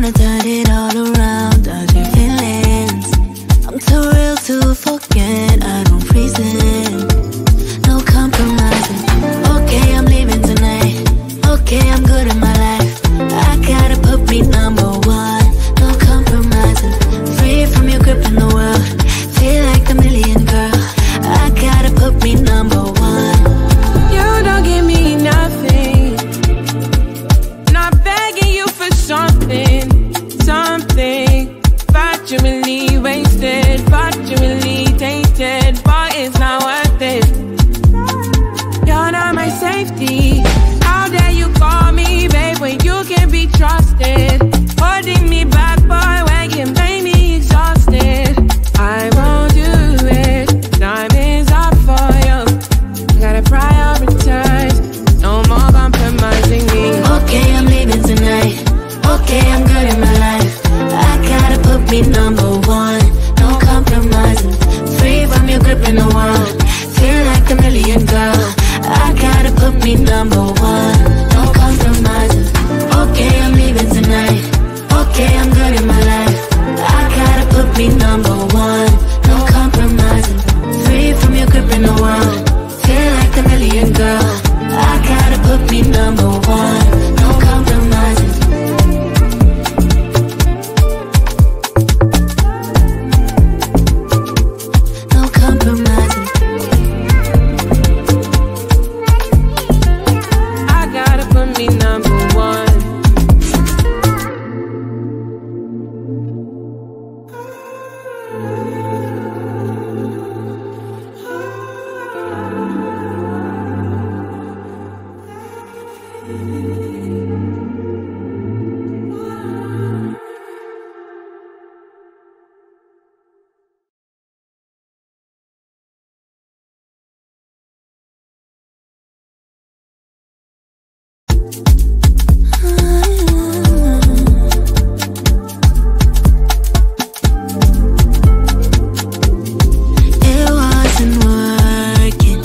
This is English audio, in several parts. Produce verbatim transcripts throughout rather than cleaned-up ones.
wanna turn it all around, dodging feelings. I'm too real to forget, I don't reason. No compromising. Okay, I'm leaving tonight. Okay, I'm good in my life. I gotta put me number one. No compromising. Free from your grip in the world. Feel like the million girl. I gotta put me number one. You don't give me nothing. Not begging you for something, something. But you really wasted, but you really tainted. But it's not worth it. You're not my safety. How dare you call me babe when you can be trusted? Holding me back, boy, when you make me exhausted. I won't do it. Time is up for you. I gotta prioritize. No more compromising me. Okay, I'm leaving tonight. Okay, I'm good in my life. I gotta put me number one. No compromising. Free from your grip in the world. Feel like a million girl. I gotta put me number one. No compromising. Okay, I'm leaving tonight. Okay, I'm good in my life. I gotta put me number one. No compromising. Free from your grip in the world. Feel like a million girl. I gotta put me number one. No compromising. No compromising. I gotta put me number one. It wasn't working.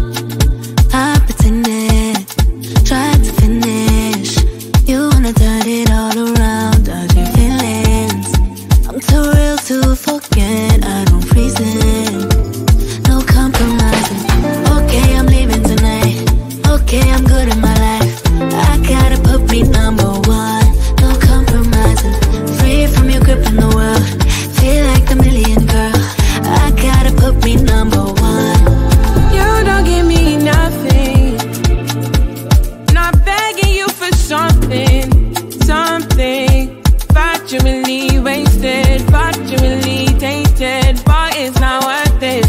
I pretended, tried to finish. You wanna turn it all around, dodging feelings. I'm too real to forget, I don't reason. No compromising. Okay, I'm leaving tonight. Okay, I'm good in my life. I gotta put me number one. No compromising. Free from your grip in the world. Feel like a million girl. I gotta put me number one. You don't give me nothing. Not begging you for something, something. But you really wasted, but you really tainted. But it's not worth it.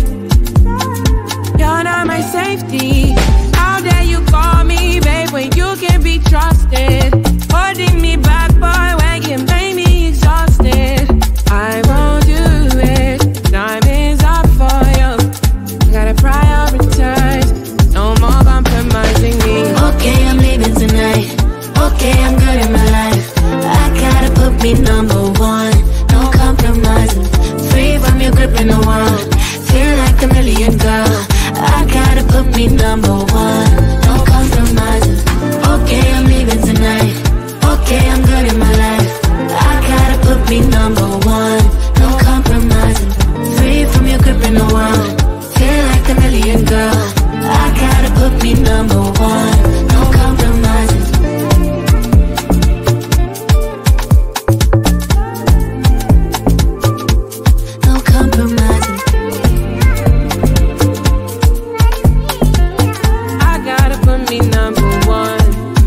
You're not my safety. How dare you call me babe when you can be trusted? Holding me back, boy, when you make me exhausted. I won't do it. Time is up for you. I gotta prioritize. No more compromising me. Okay, I'm leaving tonight. Okay, I'm good in my life. I gotta put me number one. No compromising. Free from your grip in the world. Feel like a million girl. I gotta put me number one. No compromising. Okay, I'm leaving tonight. Okay, I'm good in my life. I gotta put me number one. No compromising. Free from your grip in the world. Feel like a million girl. I gotta put me number one. No compromising. No compromising. I gotta put me number one.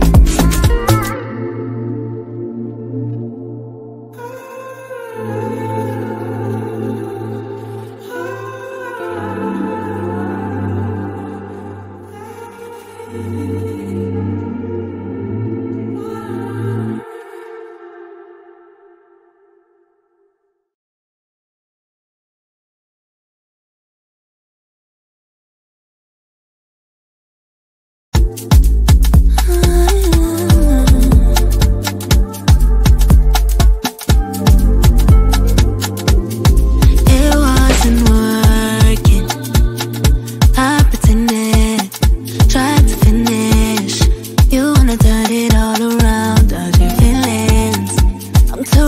It wasn't working. I pretended, tried to finish. You wanna turn it all around, dodging feelings. I'm too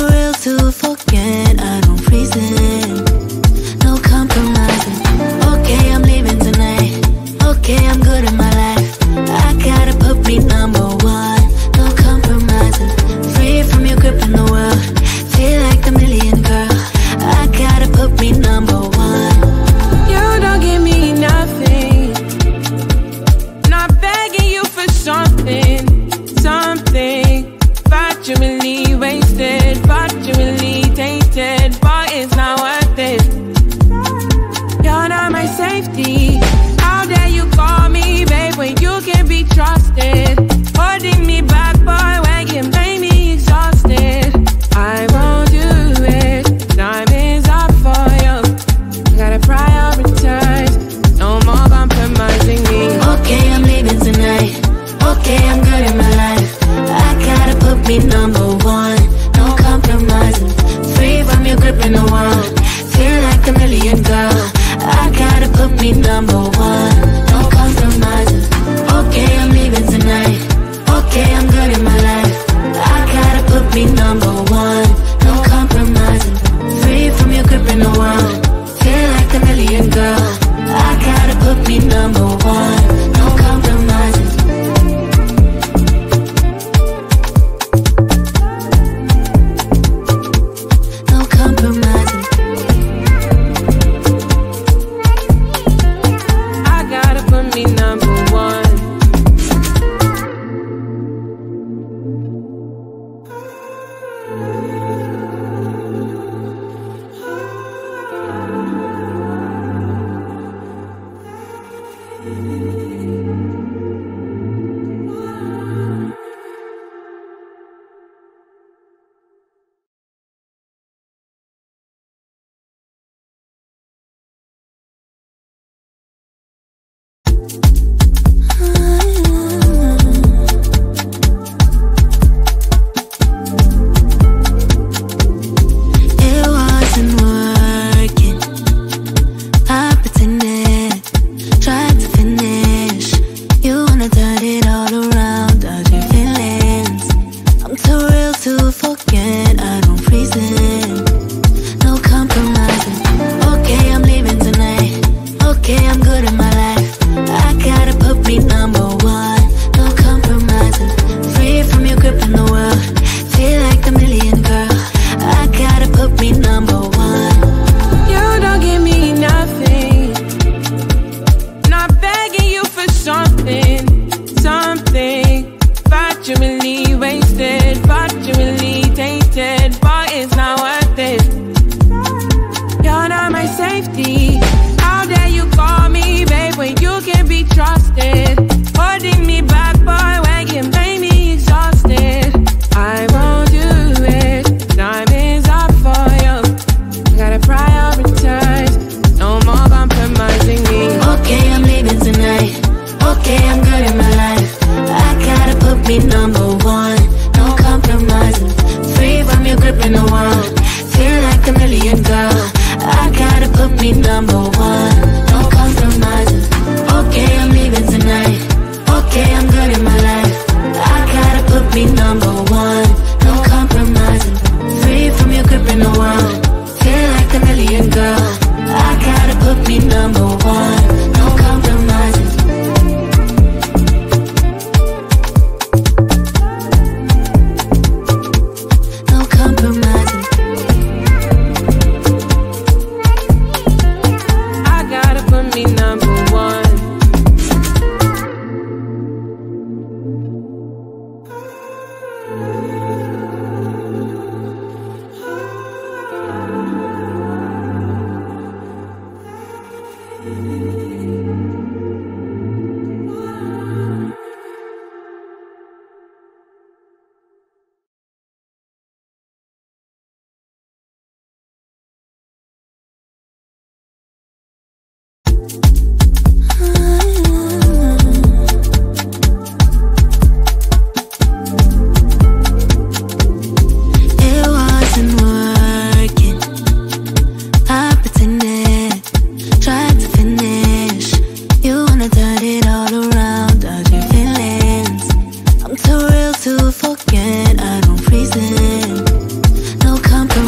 to forget, I don't reason. No compromising. Okay, I'm leaving tonight. Okay, I'm good in my life. I gotta put me number one. No compromising. Free from your grip in the world. Feel like the million girl. I gotta put me number one. You don't give me nothing. Not begging you for something, something. Fortunately wasted, fortunately tainted, but it's not worth it. You're not my safety. How dare you call me babe when you can be trusted? Holding me back, boy, when you make me exhausted. I won't do it. Time is up for you. I gotta prioritize. No more compromising me. Okay, I'm leaving tonight. Okay, I'm good in my life. I gotta put me number one. No compromising. Free from your grip in the world. Feel like a million girl. I gotta put me number one. No compromising. Okay, I'm leaving tonight. Okay, I'm good in my life. I gotta put me number one. No compromising. Free from your grip in the world. Feel like a million girl. I gotta put me number one. No compromising. No compromising. I gotta put me number one. It wasn't working. I pretended, tried to finish. You wanna turn it all around, dodging feelings. I'm too real to forget, I don't reason. No compromising. Okay, I'm leaving tonight. Okay, I'm good in my life. I gotta put me number one. No compromising. Free from your grip in the world. Feel like a million girl. I gotta put me number one. You don't give me nothing. Not begging you for something, something. Fortunately wasted, fortunately tainted, but it's not worth it. You're not my safety. How dare you call me babe when you can be trusted? Holding me back, boy, when you make me exhausted. I won't do it. Time is up for you. I gotta prioritize. No more compromising me. Okay, I'm leaving tonight. Okay, I'm good in my life. I gotta put me number one. No compromising. Free from your grip in the world. Feel like a million girl. I gotta put me number one. No compromising. Okay, I'm leaving tonight. Okay, I'm good in my life. I gotta put me number one. No compromising. Free from your grip in the world. Feel like a million girl. I gotta put me number one. No compromising. No compromising. I gotta put me number one. to forget, I don't reason. No compromise.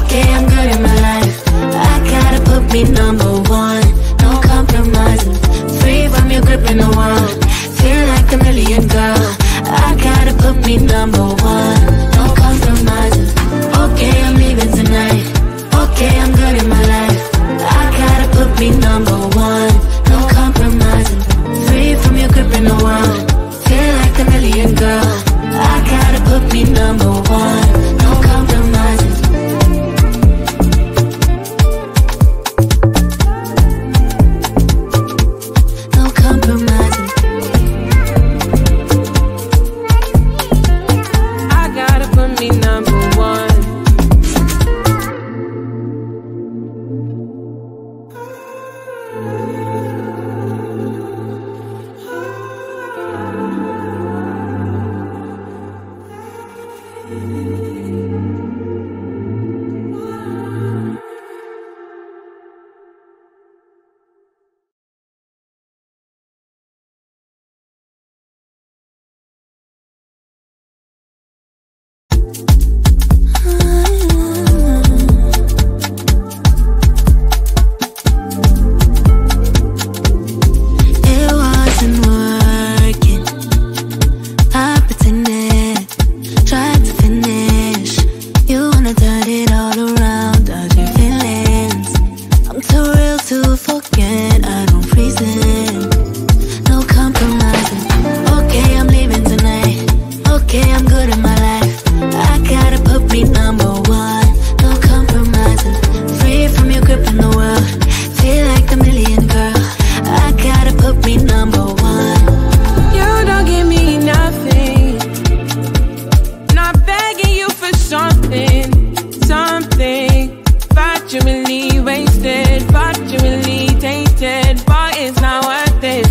Okay, I'm good in my life. I gotta put me number one. No compromising. Free from your grip in the world. Feel like a million girl. I gotta put me number one. No compromising. Okay, I'm leaving tonight. Okay, I'm good in my life. I gotta put me number one. No compromising. Free from your grip in the world. Feel like a million girl. I gotta put me number one. No compromising. No compromising. I gotta put me number one. It wasn't working. I pretended, tried to finish. You wanna turn it all around, dodging feelings. I'm too real to forget, I don't reason. No compromising. Okay, I'm leaving tonight. Okay, I'm good in my life. I gotta put me number one. No compromising. Free from your grip in the world. Feel like a million girl. I gotta put me number one. You don't give me nothing. Not begging you for something, something. Fortunately wasted, fortunately tainted, but it's not worth it.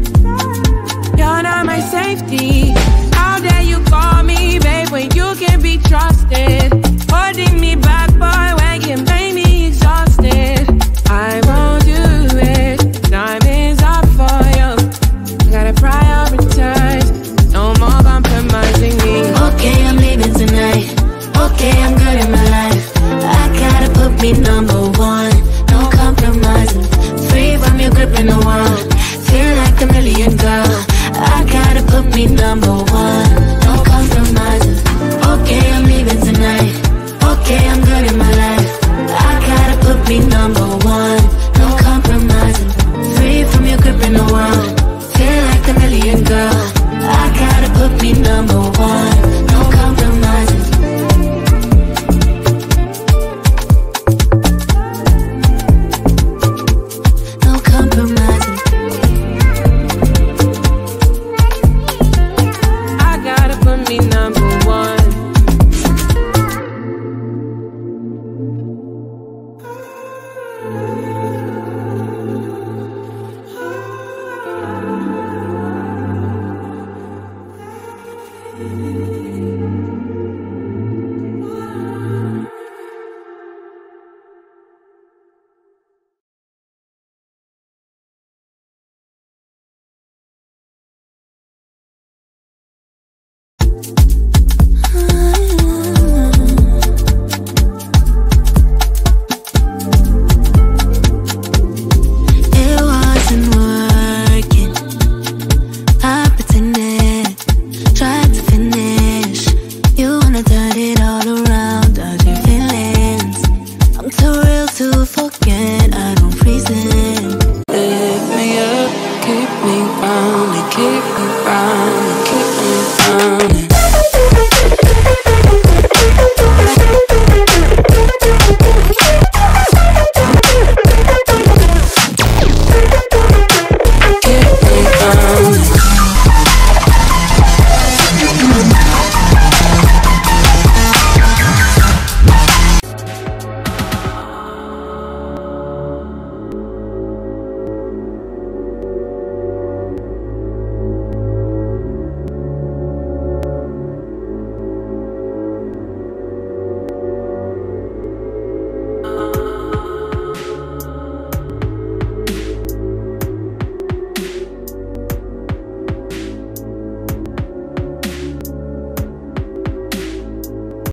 You're not my safety. How dare you call me babe when you can be trusted? Holding me back, boy, when you make me exhausted. I won't do it. Time is up for you. I gotta prioritize. No more compromising me. Okay, I'm leaving tonight. Okay, I'm good in my life. I gotta put me number one. No compromising. Free from your grip in the world. Feel like a million girl. I gotta put me number one. No compromising. Okay, I'm leaving tonight. Okay, I'm good in my life. I gotta put me number one. No compromising. Free from your grip in the world. Feel like a million girl. I gotta put me number one.